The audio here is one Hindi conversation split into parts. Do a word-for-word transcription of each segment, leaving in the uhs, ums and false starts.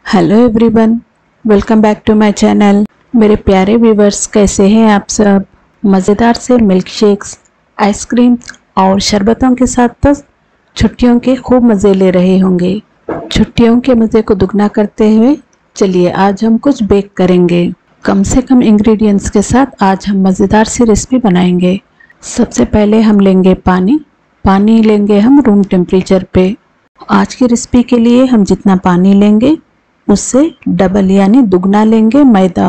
Hello everyone, welcome back to my channel. मेरे प्यारे व्यूवर्स, कैसे हैं आप सब। मज़ेदार से मिल्क शेक्स, आइसक्रीम और शरबतों के साथ तो छुट्टियों के खूब मज़े ले रहे होंगे। छुट्टियों के मज़े को दुगना करते हुए चलिए आज हम कुछ बेक करेंगे। कम से कम इंग्रेडिएंट्स के साथ आज हम मज़ेदार सी रेसिपी बनाएंगे। सबसे पहले हम लेंगे पानी। पानी लेंगे हम रूम टेम्परेचर पे। आज की रेसिपी के लिए हम जितना पानी लेंगे उससे डबल यानी दुगना लेंगे मैदा।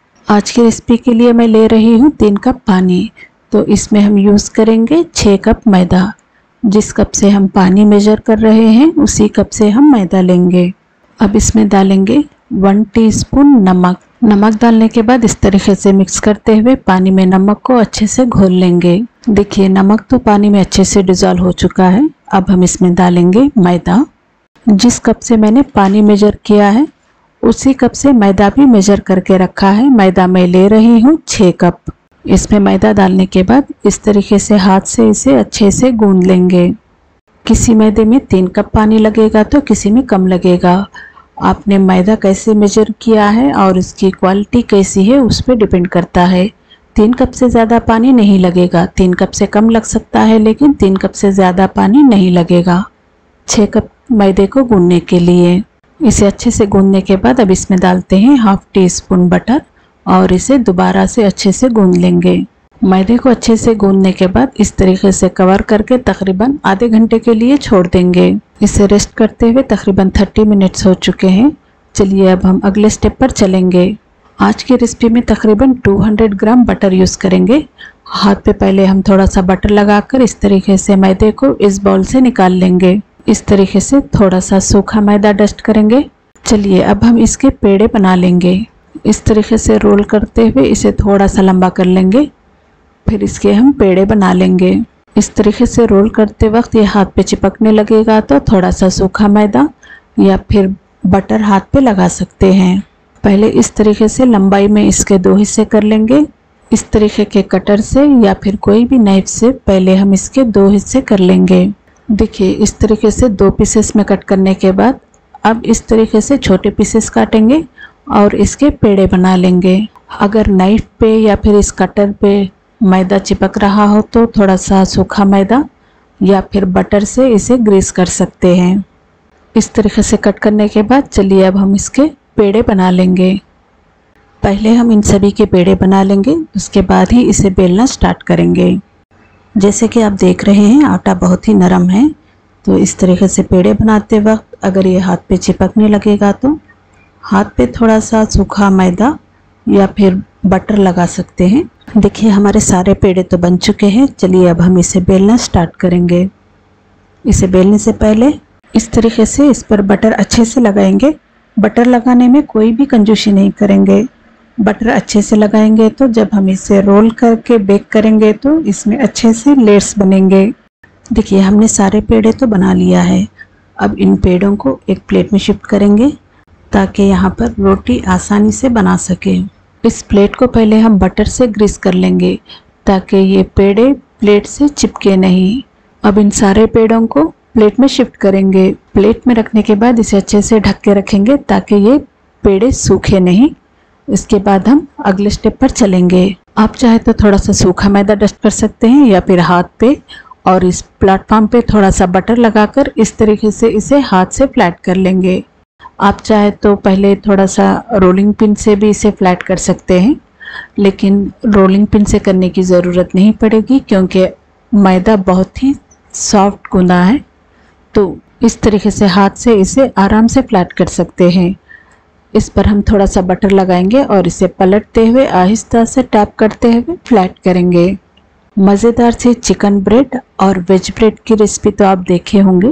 आज की रेसिपी के लिए मैं ले रही हूँ तीन कप पानी, तो इसमें हम यूज़ करेंगे छः कप मैदा। जिस कप से हम पानी मेजर कर रहे हैं उसी कप से हम मैदा लेंगे। अब इसमें डालेंगे वन टीस्पून नमक। नमक डालने के बाद इस तरीके से मिक्स करते हुए पानी में नमक को अच्छे से घोल लेंगे। देखिए नमक तो पानी में अच्छे से डिज़ोल्व हो चुका है। अब हम इसमें डालेंगे मैदा। जिस कप से मैंने पानी मेजर किया है उसी कप से मैदा भी मेजर करके रखा है। मैदा मैं ले रही हूँ छः कप। इसमें मैदा डालने के बाद इस तरीके से हाथ से इसे अच्छे से गूंद लेंगे। किसी मैदे में तीन कप पानी लगेगा तो किसी में कम लगेगा। आपने मैदा कैसे मेजर किया है और इसकी क्वालिटी कैसी है उस पर डिपेंड करता है। तीन कप से ज़्यादा पानी नहीं लगेगा, तीन कप से कम लग सकता है लेकिन तीन कप से ज़्यादा पानी नहीं लगेगा छः कप मैदे को गूंदने के लिए। इसे अच्छे से गूंदने के बाद अब इसमें डालते हैं हाफ टी स्पून बटर और इसे दोबारा से अच्छे से गूंद लेंगे। मैदे को अच्छे से गूंदने के बाद इस तरीके से कवर करके तकरीबन आधे घंटे के लिए छोड़ देंगे। इसे रेस्ट करते हुए तकरीबन तीस मिनट्स हो चुके हैं। चलिए अब हम अगले स्टेप पर चलेंगे। आज की रेसिपी में तकरीबन दो सौ ग्राम बटर यूज़ करेंगे। हाथ पे पहले हम थोड़ा सा बटर लगाकर इस तरीके से मैदे को इस बाउल से निकाल लेंगे। इस तरीके से थोड़ा सा सूखा मैदा डस्ट करेंगे। चलिए अब हम इसके पेड़े बना लेंगे। इस तरीके से रोल करते हुए इसे थोड़ा सा लंबा कर लेंगे, फिर इसके हम पेड़े बना लेंगे। इस तरीके से रोल करते वक्त ये हाथ पे चिपकने लगेगा तो थोड़ा सा सूखा मैदा या फिर बटर हाथ पे लगा सकते हैं। पहले इस तरीके से लंबाई में इसके दो हिस्से कर लेंगे। इस तरीके के कटर से या फिर कोई भी नाइफ से पहले हम इसके दो हिस्से कर लेंगे। देखिए इस तरीके से दो पीसेस में कट करने के बाद अब इस तरीके से छोटे पीसेस काटेंगे और इसके पेड़े बना लेंगे। अगर नाइफ पे या फिर इस कटर पे मैदा चिपक रहा हो तो थोड़ा सा सूखा मैदा या फिर बटर से इसे ग्रीस कर सकते हैं। इस तरीके से कट करने के बाद चलिए अब हम इसके पेड़े बना लेंगे। पहले हम इन सभी के पेड़े बना लेंगे, उसके बाद ही इसे बेलना स्टार्ट करेंगे। जैसे कि आप देख रहे हैं आटा बहुत ही नरम है, तो इस तरीके से पेड़े बनाते वक्त अगर ये हाथ पे चिपकने लगेगा तो हाथ पे थोड़ा सा सूखा मैदा या फिर बटर लगा सकते हैं। देखिए हमारे सारे पेड़े तो बन चुके हैं। चलिए अब हम इसे बेलना स्टार्ट करेंगे। इसे बेलने से पहले इस तरीके से इस पर बटर अच्छे से लगाएंगे। बटर लगाने में कोई भी कंजूसी नहीं करेंगे। बटर अच्छे से लगाएंगे तो जब हम इसे रोल करके बेक करेंगे तो इसमें अच्छे से लेयर्स बनेंगे। देखिए हमने सारे पेड़े तो बना लिया है। अब इन पेड़ों को एक प्लेट में शिफ्ट करेंगे ताकि यहाँ पर रोटी आसानी से बना सके। इस प्लेट को पहले हम बटर से ग्रीस कर लेंगे ताकि ये पेड़े प्लेट से चिपके नहीं। अब इन सारे पेड़ों को प्लेट में शिफ्ट करेंगे। प्लेट में रखने के बाद इसे अच्छे से ढक के रखेंगे ताकि ये पेड़े सूखे नहीं। इसके बाद हम अगले स्टेप पर चलेंगे। आप चाहे तो थोड़ा सा सूखा मैदा डस्ट कर सकते हैं या फिर हाथ पे, और इस प्लेटफॉर्म पे थोड़ा सा बटर लगाकर इस तरीके से इसे हाथ से फ्लैट कर लेंगे। आप चाहे तो पहले थोड़ा सा रोलिंग पिन से भी इसे फ्लैट कर सकते हैं, लेकिन रोलिंग पिन से करने की ज़रूरत नहीं पड़ेगी क्योंकि मैदा बहुत ही सॉफ्ट गूंदा है। तो इस तरीके से हाथ से इसे आराम से फ्लैट कर सकते हैं। इस पर हम थोड़ा सा बटर लगाएंगे और इसे पलटते हुए आहिस्ता से टैप करते हुए फ्लैट करेंगे। मज़ेदार से चिकन ब्रेड और वेज ब्रेड की रेसिपी तो आप देखे होंगे,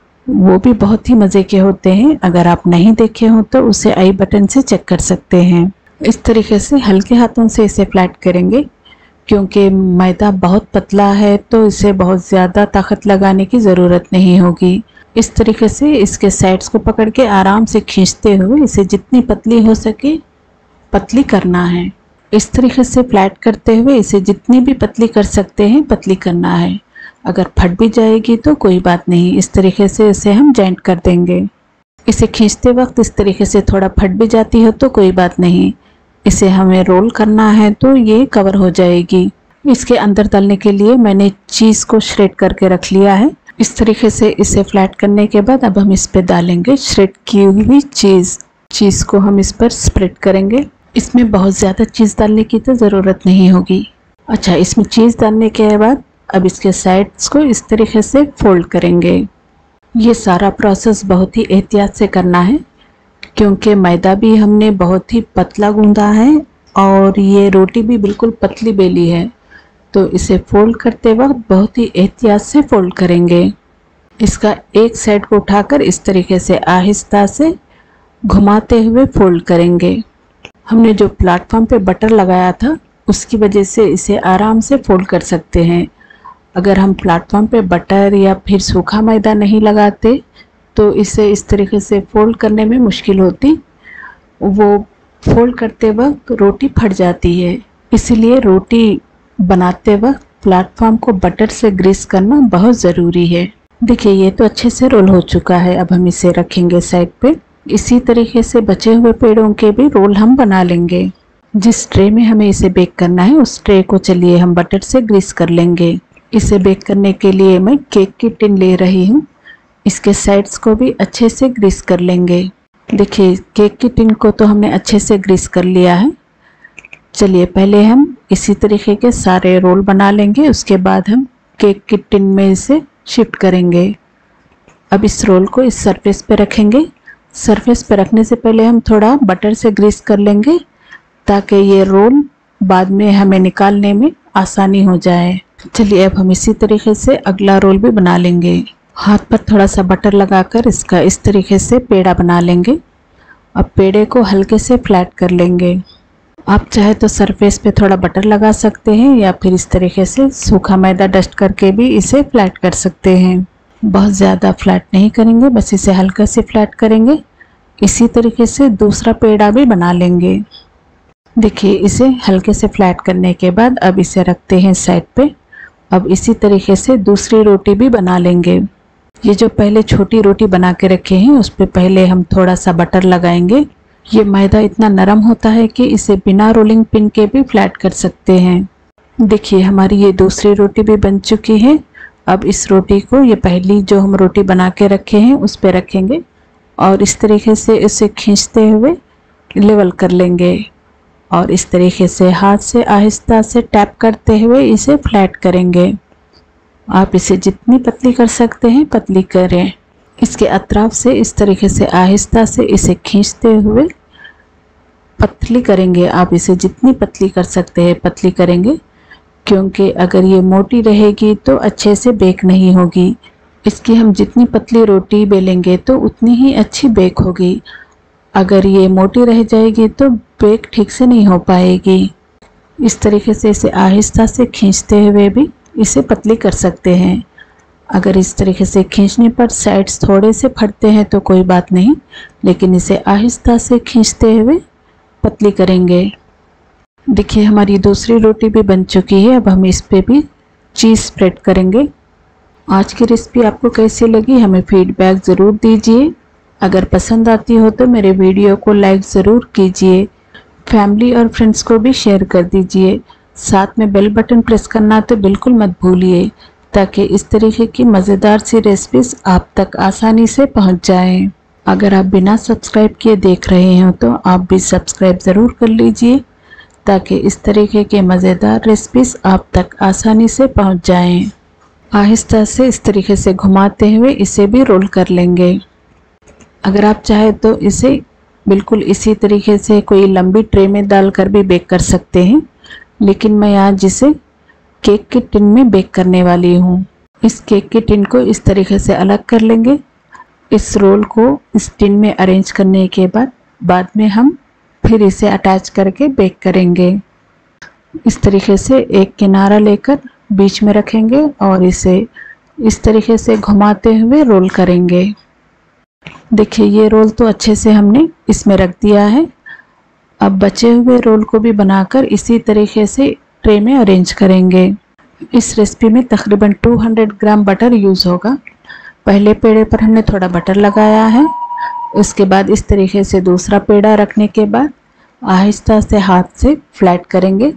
वो भी बहुत ही मज़े के होते हैं। अगर आप नहीं देखे हो तो उसे आई बटन से चेक कर सकते हैं। इस तरीके से हल्के हाथों से इसे फ्लैट करेंगे क्योंकि मैदा बहुत पतला है तो इसे बहुत ज़्यादा ताकत लगाने की ज़रूरत नहीं होगी। इस तरीके से इसके साइड्स को पकड़ के आराम से खींचते हुए इसे जितनी पतली हो सके पतली करना है। इस तरीके से फ्लैट करते हुए इसे जितनी भी पतली कर सकते हैं पतली करना है। अगर फट भी जाएगी तो कोई बात नहीं, इस तरीके से इसे हम जॉइंट कर देंगे। इसे खींचते वक्त इस तरीके से थोड़ा फट भी जाती है तो कोई बात नहीं, इसे हमें रोल करना है तो ये कवर हो जाएगी। इसके अंदर तलने के लिए मैंने चीज़ को श्रेड करके रख लिया है। इस तरीके से इसे फ्लैट करने के बाद अब हम इस पे डालेंगे श्रेड की हुई चीज़। चीज़ को हम इस पर स्प्रेड करेंगे। इसमें बहुत ज़्यादा चीज़ डालने की तो ज़रूरत नहीं होगी। अच्छा, इसमें चीज़ डालने के बाद अब इसके साइड्स को इस तरीके से फोल्ड करेंगे। ये सारा प्रोसेस बहुत ही एहतियात से करना है क्योंकि मैदा भी हमने बहुत ही पतला गूंदा है और ये रोटी भी बिल्कुल पतली बेली है, तो इसे फोल्ड करते वक्त बहुत ही एहतियात से फोल्ड करेंगे। इसका एक साइड को उठाकर इस तरीके से आहिस्ता से घुमाते हुए फोल्ड करेंगे। हमने जो प्लेटफॉर्म पे बटर लगाया था उसकी वजह से इसे आराम से फोल्ड कर सकते हैं। अगर हम प्लेटफॉर्म पे बटर या फिर सूखा मैदा नहीं लगाते तो इसे इस तरीके से फोल्ड करने में मुश्किल होती, वो फोल्ड करते वक्त रोटी फट जाती है। इसलिए रोटी बनाते वक्त प्लेटफॉर्म को बटर से ग्रीस करना बहुत ज़रूरी है। देखिए ये तो अच्छे से रोल हो चुका है। अब हम इसे रखेंगे साइड पे। इसी तरीके से बचे हुए पेड़ों के भी रोल हम बना लेंगे। जिस ट्रे में हमें इसे बेक करना है उस ट्रे को चलिए हम बटर से ग्रीस कर लेंगे। इसे बेक करने के लिए मैं केक की टिन ले रही हूँ। इसके साइड्स को भी अच्छे से ग्रीस कर लेंगे। देखिए केक की टिन को तो हमने अच्छे से ग्रीस कर लिया है। चलिए पहले हम इसी तरीके के सारे रोल बना लेंगे, उसके बाद हम केक की टिन में इसे शिफ्ट करेंगे। अब इस रोल को इस सरफेस पे रखेंगे। सरफेस पे रखने से पहले हम थोड़ा बटर से ग्रीस कर लेंगे ताकि ये रोल बाद में हमें निकालने में आसानी हो जाए। चलिए अब हम इसी तरीके से अगला रोल भी बना लेंगे। हाथ पर थोड़ा सा बटर लगाकर इसका इस तरीके से पेड़ा बना लेंगे। अब पेड़े को हल्के से फ्लैट कर लेंगे। आप चाहे तो सरफेस पे थोड़ा बटर लगा सकते हैं या फिर इस तरीके से सूखा मैदा डस्ट करके भी इसे फ्लैट कर सकते हैं। बहुत ज़्यादा फ्लैट नहीं करेंगे, बस इसे हल्का से फ्लैट करेंगे। इसी तरीके से दूसरा पेड़ा भी बना लेंगे। देखिए इसे हल्के से फ्लैट करने के बाद अब इसे रखते हैं साइड पे। अब इसी तरीके से दूसरी रोटी भी बना लेंगे। ये जो पहले छोटी रोटी बना के रखे हैं उस पर पहले हम थोड़ा सा बटर लगाएंगे। ये मैदा इतना नरम होता है कि इसे बिना रोलिंग पिन के भी फ्लैट कर सकते हैं। देखिए हमारी ये दूसरी रोटी भी बन चुकी है। अब इस रोटी को ये पहली जो हम रोटी बना के रखे हैं उस पर रखेंगे और इस तरीके से इसे खींचते हुए लेवल कर लेंगे और इस तरीके से हाथ से आहिस्ता से टैप करते हुए इसे फ्लैट करेंगे। आप इसे जितनी पतली कर सकते हैं पतली करें। इसके अतराफ से इस तरीके से आहिस्ता से इसे खींचते हुए पतली करेंगे। आप इसे जितनी पतली कर सकते हैं पतली करेंगे क्योंकि अगर ये मोटी रहेगी तो अच्छे से बेक नहीं होगी। इसकी हम जितनी पतली रोटी बेलेंगे तो उतनी ही अच्छी बेक होगी। अगर ये मोटी रह जाएगी तो बेक ठीक से नहीं हो पाएगी। इस तरीके से इसे आहिस्ता से खींचते हुए भी इसे पतली कर सकते हैं। अगर इस तरीके से खींचने पर साइड्स थोड़े से फटते हैं तो कोई बात नहीं, लेकिन इसे आहिस्ता से खींचते हुए पतली करेंगे। देखिए हमारी दूसरी रोटी भी बन चुकी है। अब हम इस पे भी चीज़ स्प्रेड करेंगे। आज की रेसिपी आपको कैसी लगी हमें फीडबैक ज़रूर दीजिए। अगर पसंद आती हो तो मेरे वीडियो को लाइक ज़रूर कीजिए। फैमिली और फ्रेंड्स को भी शेयर कर दीजिए। साथ में बेल बटन प्रेस करना तो बिल्कुल मत भूलिए ताकि इस तरीके की मज़ेदार सी रेसिपीज़ आप तक आसानी से पहुंच जाएं। अगर आप बिना सब्सक्राइब किए देख रहे हो तो आप भी सब्सक्राइब ज़रूर कर लीजिए ताकि इस तरीके के मज़ेदार रेसिपीज़ आप तक आसानी से पहुंच जाएं। आहिस्ता से इस तरीके से घुमाते हुए इसे भी रोल कर लेंगे। अगर आप चाहे तो इसे बिल्कुल इसी तरीके से कोई लंबी ट्रे में डालकर भी बेक कर सकते हैं, लेकिन मैं आज इसे केक की टिन में बेक करने वाली हूँ। इस केक की टिन को इस तरीके से अलग कर लेंगे। इस रोल को इस टिन में अरेंज करने के बाद बाद में हम फिर इसे अटैच करके बेक करेंगे। इस तरीके से एक किनारा लेकर बीच में रखेंगे और इसे इस तरीके से घुमाते हुए रोल करेंगे। देखिए ये रोल तो अच्छे से हमने इसमें रख दिया है। अब बचे हुए रोल को भी बनाकर इसी तरीके से ट्रे में अरेंज करेंगे। इस रेसिपी में तकरीबन दो सौ ग्राम बटर यूज़ होगा। पहले पेड़े पर हमने थोड़ा बटर लगाया है। उसके बाद इस तरीके से दूसरा पेड़ा रखने के बाद आहिस्ता से हाथ से फ्लैट करेंगे।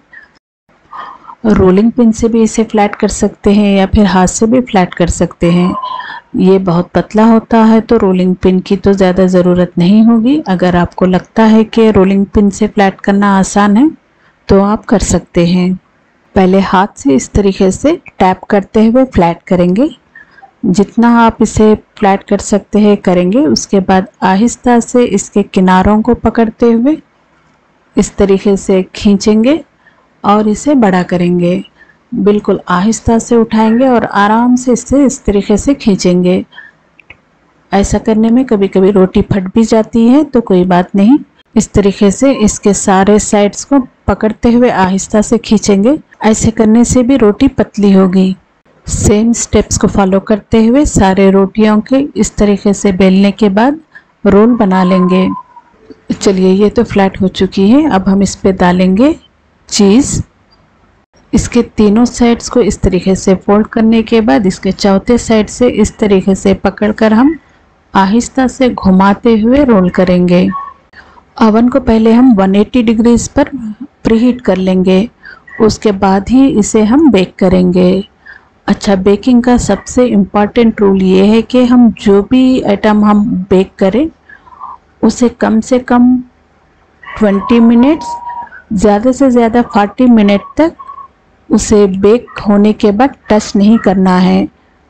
रोलिंग पिन से भी इसे फ्लैट कर सकते हैं या फिर हाथ से भी फ्लैट कर सकते हैं। ये बहुत पतला होता है तो रोलिंग पिन की तो ज़्यादा ज़रूरत नहीं होगी। अगर आपको लगता है कि रोलिंग पिन से फ्लैट करना आसान है तो आप कर सकते हैं। पहले हाथ से इस तरीके से टैप करते हुए फ्लैट करेंगे। जितना आप इसे फ्लैट कर सकते हैं करेंगे। उसके बाद आहिस्ता से इसके किनारों को पकड़ते हुए इस तरीके से खींचेंगे और इसे बड़ा करेंगे। बिल्कुल आहिस्ता से उठाएंगे और आराम से इसे इस तरीके से खींचेंगे। ऐसा करने में कभी कभी रोटी फट भी जाती है तो कोई बात नहीं। इस तरीके से इसके सारे साइड्स को पकड़ते हुए आहिस्ता से खींचेंगे। ऐसे करने से भी रोटी पतली होगी। सेम स्टेप्स को फॉलो करते हुए सारे रोटियों के इस तरीके से बेलने के बाद रोल बना लेंगे। चलिए ये तो फ्लैट हो चुकी है। अब हम इस पे डालेंगे चीज़। इसके तीनों साइड्स को इस तरीके से फोल्ड करने के बाद इसके चौथे साइड से इस तरीके से पकड़कर हम आहिस्ता से घुमाते हुए रोल करेंगे। ओवन को पहले हम एक सौ अस्सी डिग्रीज पर प्रीहीट कर लेंगे। उसके बाद ही इसे हम बेक करेंगे। अच्छा, बेकिंग का सबसे इम्पॉर्टेंट रूल ये है कि हम जो भी आइटम हम बेक करें उसे कम से कम बीस मिनट्स, ज़्यादा से ज़्यादा चालीस मिनट तक उसे बेक होने के बाद टच नहीं करना है।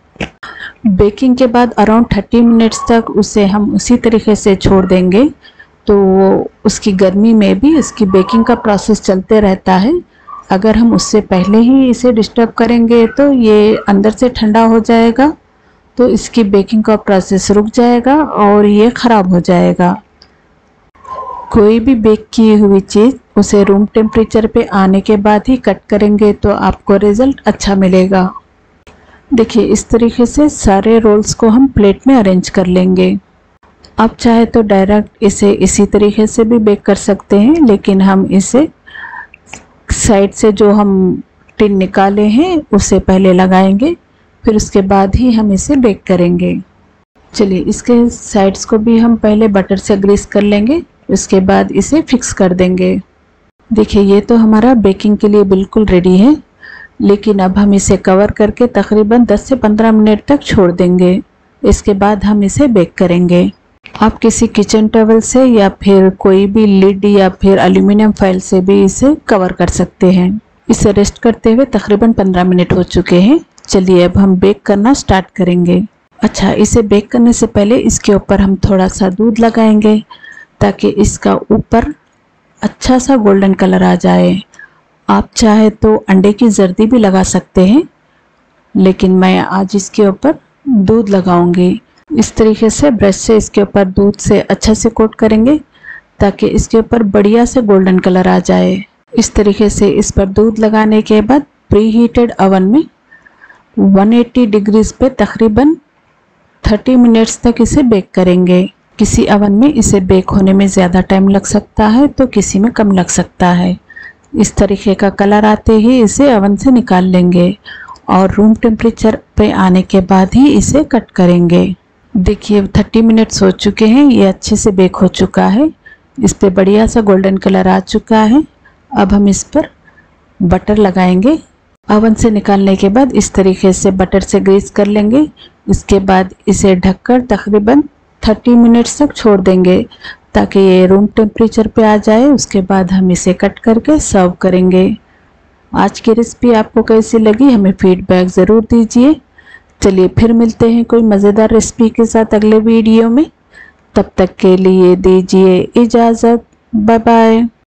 बेकिंग के बाद अराउंड तीस मिनट्स तक उसे हम उसी तरीके से छोड़ देंगे तो उसकी गर्मी में भी इसकी बेकिंग का प्रोसेस चलते रहता है। अगर हम उससे पहले ही इसे डिस्टर्ब करेंगे तो ये अंदर से ठंडा हो जाएगा तो इसकी बेकिंग का प्रोसेस रुक जाएगा और ये ख़राब हो जाएगा। कोई भी बेक की हुई चीज़ उसे रूम टेम्परेचर पे आने के बाद ही कट करेंगे तो आपको रिज़ल्ट अच्छा मिलेगा। देखिए इस तरीके से सारे रोल्स को हम प्लेट में अरेंज कर लेंगे। आप चाहे तो डायरेक्ट इसे इसी तरीके से भी बेक कर सकते हैं, लेकिन हम इसे साइड से जो हम टिन निकाले हैं उसे पहले लगाएंगे, फिर उसके बाद ही हम इसे बेक करेंगे। चलिए इसके साइड्स को भी हम पहले बटर से ग्रीस कर लेंगे, उसके बाद इसे फिक्स कर देंगे। देखिए ये तो हमारा बेकिंग के लिए बिल्कुल रेडी है, लेकिन अब हम इसे कवर करके तकरीबन दस से पंद्रह मिनट तक छोड़ देंगे। इसके बाद हम इसे बेक करेंगे। आप किसी किचन टॉवल से या फिर कोई भी लिड या फिर एल्युमिनियम फॉइल से भी इसे कवर कर सकते हैं। इसे रेस्ट करते हुए तकरीबन पंद्रह मिनट हो चुके हैं। चलिए अब हम बेक करना स्टार्ट करेंगे। अच्छा, इसे बेक करने से पहले इसके ऊपर हम थोड़ा सा दूध लगाएंगे ताकि इसका ऊपर अच्छा सा गोल्डन कलर आ जाए। आप चाहे तो अंडे की जर्दी भी लगा सकते हैं, लेकिन मैं आज इसके ऊपर दूध लगाऊंगी। इस तरीके से ब्रश से इसके ऊपर दूध से अच्छा से कोट करेंगे ताकि इसके ऊपर बढ़िया से गोल्डन कलर आ जाए। इस तरीके से इस पर दूध लगाने के बाद प्री हीटेड ओवन में एक सौ अस्सी डिग्रीज पे तकरीबन तीस मिनट्स तक इसे बेक करेंगे। किसी ओवन में इसे बेक होने में ज़्यादा टाइम लग सकता है तो किसी में कम लग सकता है। इस तरीके का कलर आते ही इसे ओवन से निकाल लेंगे और रूम टेम्परेचर पे आने के बाद ही इसे कट करेंगे। देखिए तीस मिनट्स हो चुके हैं, ये अच्छे से बेक हो चुका है। इस पे बढ़िया सा गोल्डन कलर आ चुका है। अब हम इस पर बटर लगाएंगे। ओवन से निकालने के बाद इस तरीके से बटर से ग्रीस कर लेंगे। इसके बाद इसे ढककर तकरीबन तीस मिनट्स तक छोड़ देंगे ताकि ये रूम टेम्परेचर पे आ जाए। उसके बाद हम इसे कट करके सर्व करेंगे। आज की रेसिपी आपको कैसी लगी हमें फीडबैक ज़रूर दीजिए। चलिए फिर मिलते हैं कोई मज़ेदार रेसिपी के साथ अगले वीडियो में। तब तक के लिए दीजिए इजाज़त। Bye bye.